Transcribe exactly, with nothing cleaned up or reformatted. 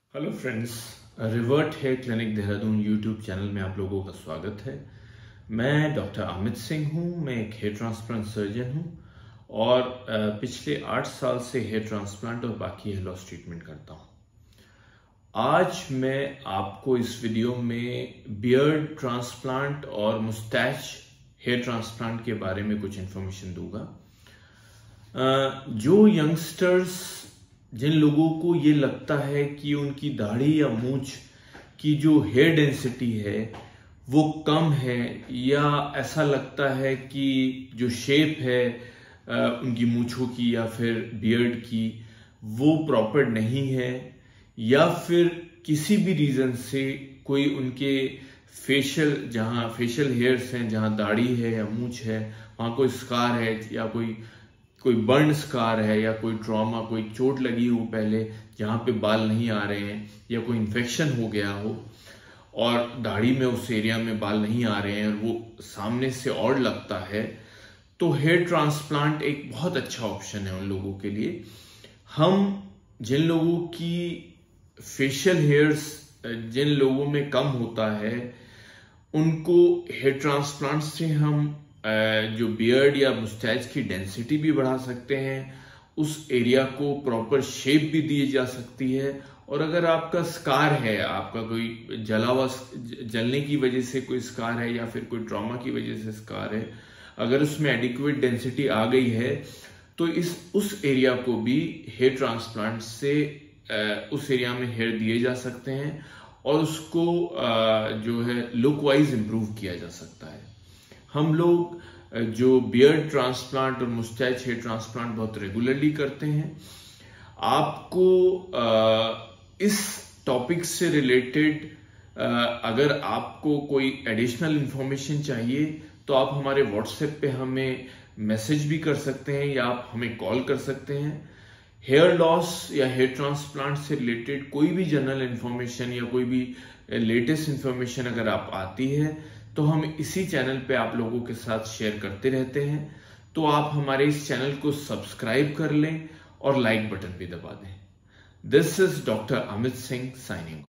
Hello friends, Revert hair clinic Dehradun YouTube channel में आप लोगों का स्वागत है। मैं डॉक्टर अमित सिंह हूं। मैं एक हेयर ट्रांसप्लांट सर्जन हूं और पिछले आठ साल से हेयर ट्रांसप्लांट और बाकी हेयर लॉस ट्रीटमेंट करता हूं। आज मैं आपको इस वीडियो में बियर्ड ट्रांसप्लांट और मुस्टैच हेयर ट्रांसप्लांट के बारे में कुछ इन्फॉर्मेशन दूंगा। जो यंगस्टर्स जिन लोगों को ये लगता है कि उनकी दाढ़ी या मूंछ की जो हेयर डेंसिटी है वो कम है, या ऐसा लगता है कि जो शेप है उनकी मूंछों की या फिर बियर्ड की वो प्रॉपर नहीं है, या फिर किसी भी रीजन से कोई उनके फेशियल जहां फेशियल हेयर्स हैं, जहां दाढ़ी है या मूंछ है, वहां कोई स्कार है या कोई कोई बर्न स्कार है या कोई ट्रॉमा, कोई चोट लगी हो पहले जहां पे बाल नहीं आ रहे हैं, या कोई इन्फेक्शन हो गया हो और दाढ़ी में उस एरिया में बाल नहीं आ रहे हैं और वो सामने से और लगता है, तो हेयर ट्रांसप्लांट एक बहुत अच्छा ऑप्शन है उन लोगों के लिए। हम जिन लोगों की फेशियल हेयर्स जिन लोगों में कम होता है उनको हेयर ट्रांसप्लांट से हम जो बियर्ड या मुस्टैच की डेंसिटी भी बढ़ा सकते हैं, उस एरिया को प्रॉपर शेप भी दी जा सकती है। और अगर आपका स्कार है, आपका कोई जला हुआ जलने की वजह से कोई स्कार है या फिर कोई ट्रॉमा की वजह से स्कार है, अगर उसमें एडिक्वेट डेंसिटी आ गई है तो इस उस एरिया को भी हेयर ट्रांसप्लांट से उस एरिया में हेयर दिए जा सकते हैं और उसको जो है लुक वाइज इंप्रूव किया जा सकता है। हम लोग जो बियर्ड ट्रांसप्लांट और मुस्टैच हेयर ट्रांसप्लांट बहुत रेगुलरली करते हैं। आपको इस टॉपिक से रिलेटेड अगर आपको कोई एडिशनल इंफॉर्मेशन चाहिए तो आप हमारे व्हाट्सएप पे हमें मैसेज भी कर सकते हैं या आप हमें कॉल कर सकते हैं। हेयर लॉस या हेयर ट्रांसप्लांट से रिलेटेड कोई भी जनरल इंफॉर्मेशन या कोई भी लेटेस्ट इंफॉर्मेशन अगर आप आती है तो हम इसी चैनल पे आप लोगों के साथ शेयर करते रहते हैं। तो आप हमारे इस चैनल को सब्सक्राइब कर लें और लाइक बटन भी दबा दें। This is doctor Amit Singh signing.